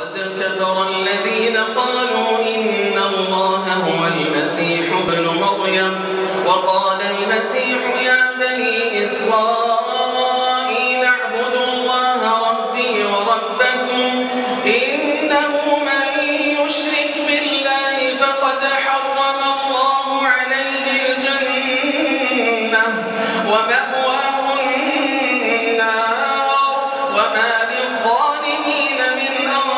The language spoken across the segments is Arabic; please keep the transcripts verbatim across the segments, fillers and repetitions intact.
كفر الذين قالوا إن الله هو المسيح ابن مريم وقال المسيح يا بني إسرائيل اعبدوا الله ربي وربكم إنه من يشرك بالله فقد حرم الله عليه الجنة ومأواه النار وما للظالمين من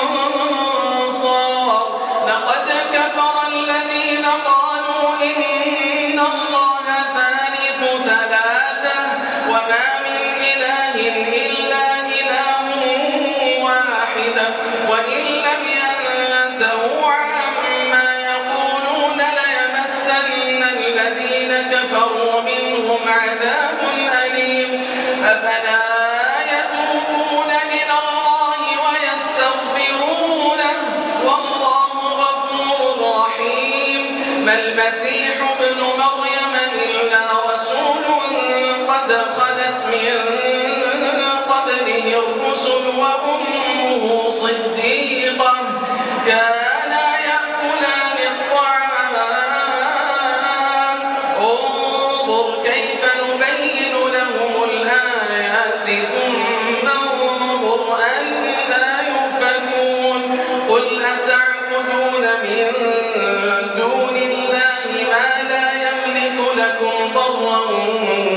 أنصار. لقد كفر الذين قالوا إن الله ثالث ثلاثة وما من إله إلا إله واحد وإن لم ينتهوا عما يقولون ليمسن الذين كفروا منهم عذاب أليم. أفلا يتوبون إلى الله ويستغفرونه والله غفور رحيم. ما المسيح ابن مريم إلا رسول قد خلت من قبله الرسل وأمه صديقة كانا يأكلان الطعام انظر كيف نبين لهم الآيات ثم انظر أنى يؤفكون. قل أتعبدون من دون الله ما لا يملك لكم ضرا